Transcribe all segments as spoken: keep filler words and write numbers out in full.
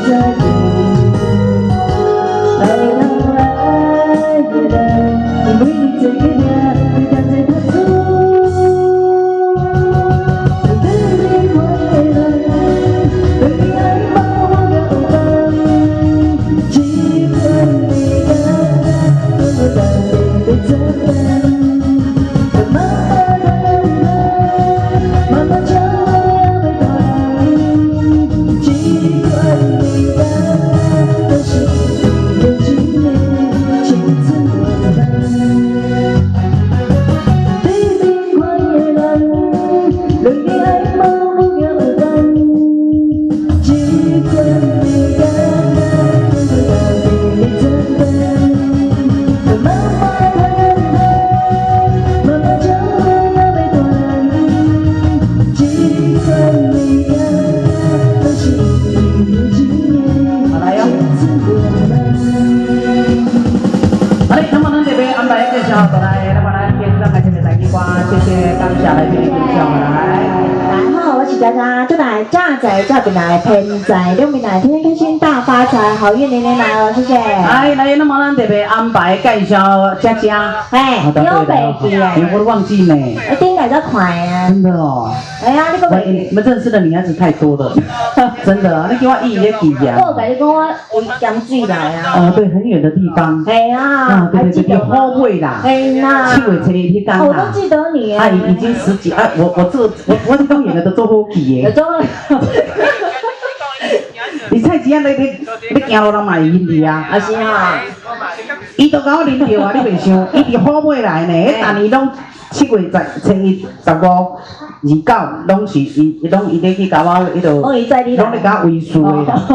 这边来偏财，两边来天天开心大发财，好运连连来哦，谢谢。 哎，来，那么咱特别安排介绍佳佳， 哎，有袂记哎， 我都忘记呢。 哎，顶来才快啊。 真的哦。 哎呀，你个袂记。 你们认识的女孩子太多了，真的啊，你给我一也记呀。 我跟你讲，我从江水来啊。 哦，对，很远的地方。 哎呀， 对对对，后会啦。 哎呀。 七尾前一天刚我都记得你。 哎，已经十几哎，我我这我我这公演的都做好记耶。你菜市啊，你你你行路人嘛会认你啊？ 啊是啊。 伊都甲我认着啊，你袂想，伊伫好尾来呢，迄逐年拢七月十、初一、十五、二九，拢是伊，伊拢伊咧去甲我迄度，拢咧甲我维输的啦。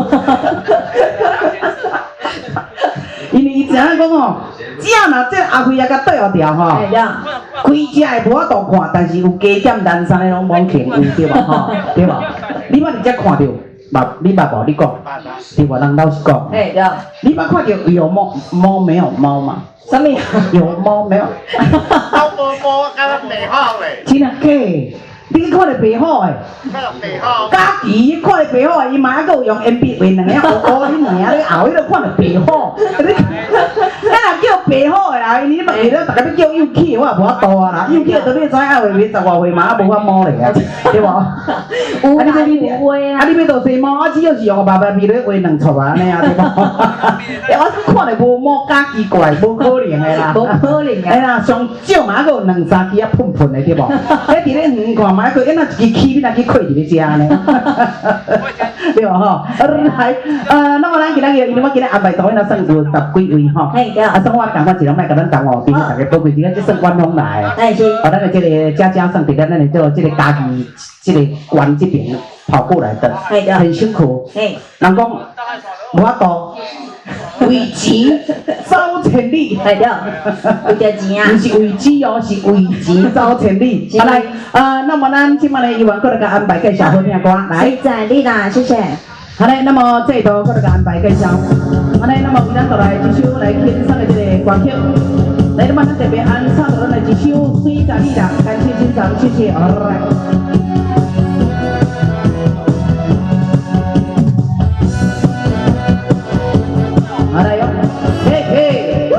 因为伊知影讲吼，只要若这阿辉也甲对后调吼，开车的无法度看，但是有加点蓝山的拢往前有对吧？吼，对吧？你捌伫遮看着？捌你捌无？你讲，对吧？人老实讲。哎，对。你捌看到有猫猫没有猫嘛？什么？有猫没有？ 猫无猫，敢若白虎嘞？ 真啊假？你看到白虎诶？ 看到白虎。 家己看到白虎诶，伊嘛还佫有用鉛笔画两个乌乌哩尔，你后迄个看到白虎。你若叫白虎诶啦，你嘛记得大家要叫幼气，我也无法度啊啦。幼气都你知影爱画画十外岁嘛，啊无法摸咧啊，对无？有啊，你要画啊，啊你要做西猫，啊只要是用白白笔咧画两撮啊，安尼啊，对无？我看着无摸，假奇怪，无可能诶啦， 无可能诶。 哎啦，上少嘛还佫有两三支啊喷喷诶，对无？迄伫咧远看嘛，还佫因那一支起，你若去开伫咧遮呢？对无吼？来，呃，那么咱今仔日，因为我今日安排导演啊，算有十几位吼。哎，对。啊，算我赶快一人卖甲咱同哦，并且大家宝贵时间，即算官方来。哎是。啊，咱的这个家家算伫咧咱的做这个家己这个关这边跑过来的，哎对，很辛苦。哎，人讲无法度。为钱走千里，系对，为着钱啊，不是为钱哦，是为钱走千里。好来，呃，那么咱今晚呢，依然过来给安排介绍好听歌，来，在你啦，谢谢。好嘞，那么这一度过来给安排介绍，好嘞，那么为咱带来一首来欣赏的这个歌曲，来，那么咱特别安唱的来一首《水在你啦》，感谢欣赏，谢谢，好来。好来哟，嘿嘿，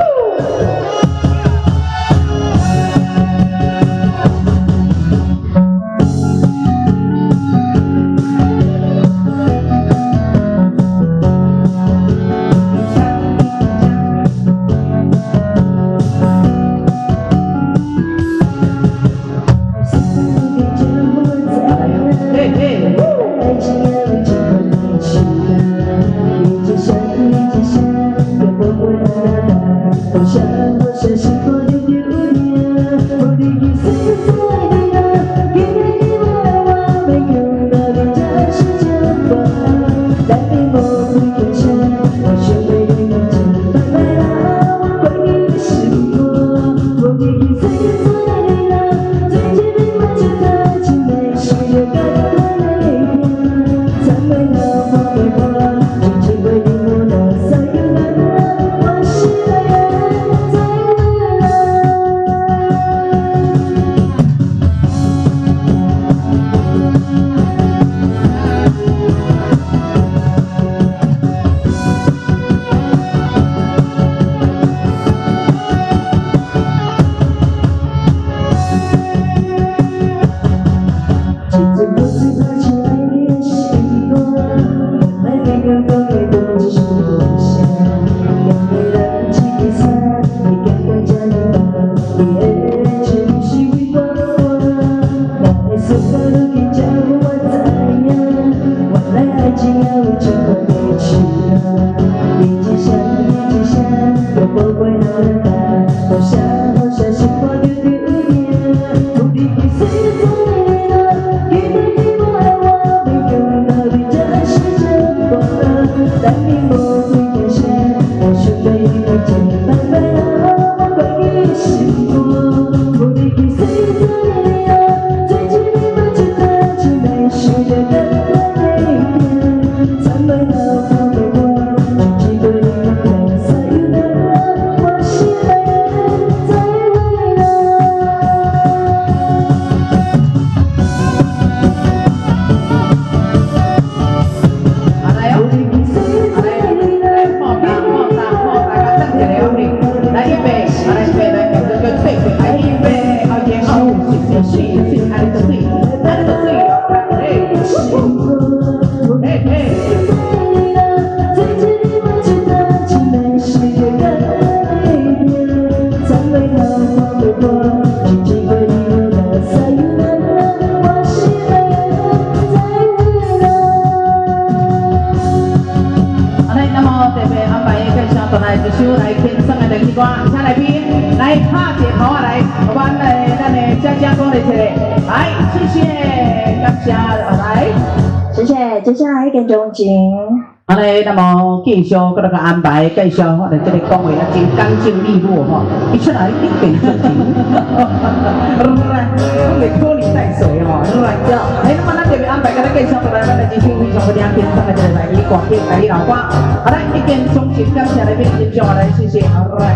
接下来一根中景。 好嘞，那么继续搁那个安排介绍，我哋这里讲话啊，真干净利落哈，一出来一根中景，来，我哋拖泥带水哈，来，哎，那么咱这边安排给咱介绍过来，咱来继续非常好听，听上个这个来一挂片来一老瓜，好来，一根中景，感谢来宾欣赏，来谢谢，好来。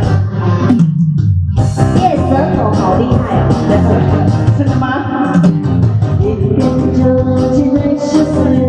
叶泽头好厉害哦， 真的吗？ 一根中景来十岁。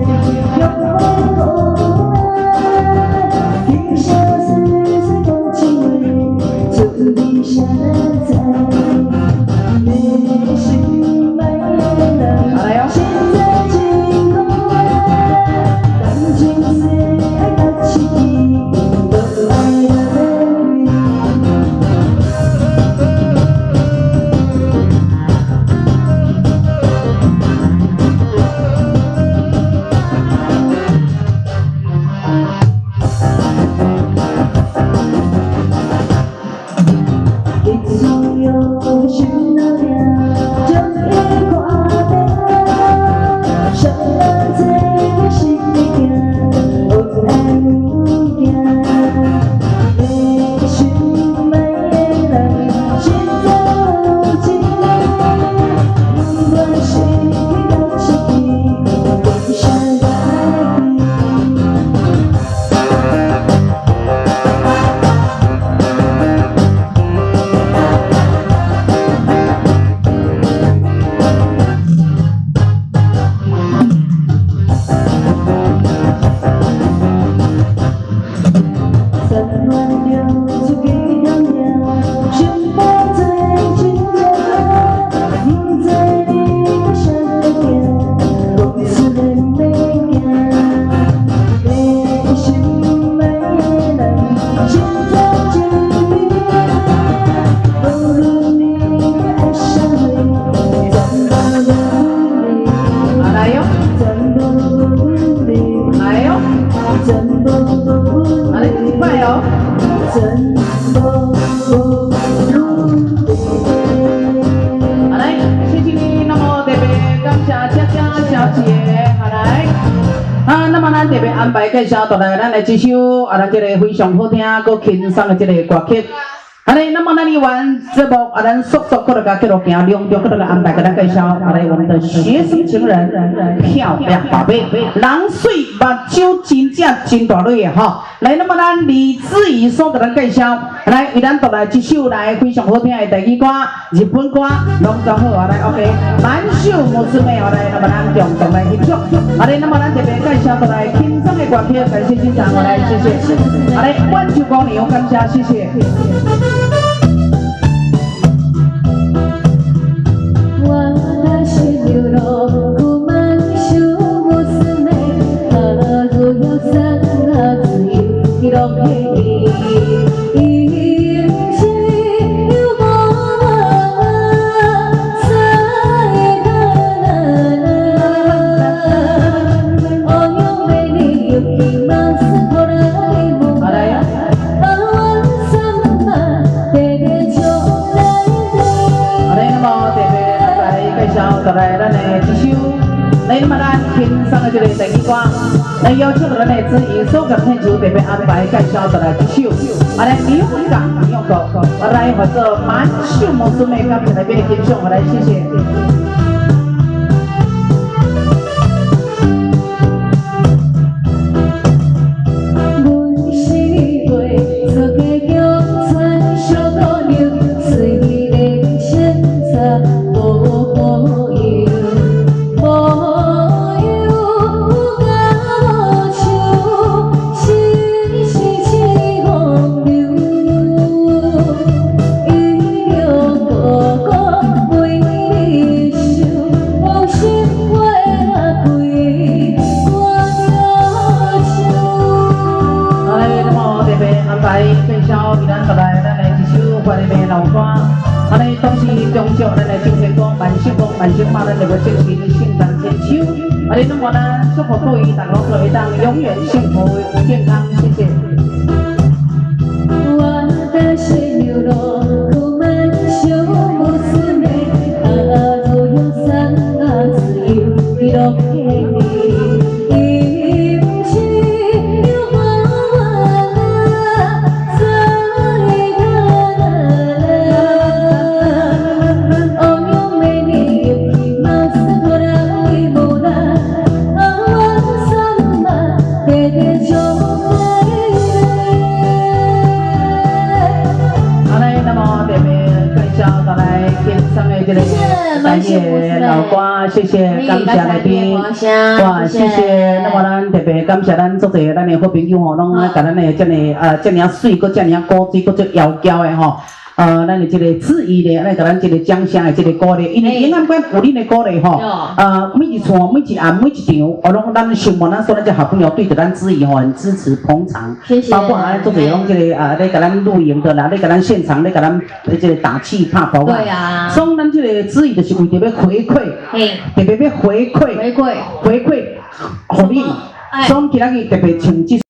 安排介绍倒来，咱来一首啊，咱这个非常好听、搁轻松的这个歌曲。安尼，那么咱哩完节目啊，咱速速搁那个继续行，两中搁那个安排给咱介绍。啊来，我们的学生情人漂亮宝贝，人水目睭真正真大蕊的哈。来，那么咱李子怡所给咱介绍，来为咱带来一首来非常好听的台语歌、日本歌，拢做好啊来 ，OK。满手木子妹啊来，那么咱共同来欣赏。啊来，那么咱这边介绍带来轻松的歌曲，感谢欣赏，我来谢谢。啊来，万秋光年，感谢谢谢。 哦哟，美丽。 来邀请咱的子怡所感献就特别安排介绍出来一首，啊来民歌民谣歌，啊来或者满手无准备感谢来宾的欣赏，我来谢谢。啊！咧当时中祝咱来唱歌歌，万幸福万幸福，咱就要进行圣诞千秋。啊！咧那么呢，祝福各位大家可以当永远幸福健康，谢谢。我的水牛肉苦满手不思美，啊，都有三个自由的罗给你。感谢老瓜，谢谢感谢来宾，哇，谢谢。那么咱特别感谢咱做者咱的好朋友吼，拢啊，甲咱的这么呃这么水，搁这么高水，搁这窈窕的吼。呃，咱的这个质疑咧，来给咱这个掌声的这个鼓励，因为永安馆有恁的鼓励吼，呃，每一串、每一案、每一场，哦，拢咱想望咱所有这好朋友对着咱质疑吼，很支持捧场， 谢谢。 包括咱做者拢这个啊，咧给咱录影的啦，咧给咱现场，咧给咱这个打气拍鼓啊。 对啊。 所以咱这个质疑就是为特别回馈，特别要回馈， 回馈， 回馈，互你，所以今仔日特别请这。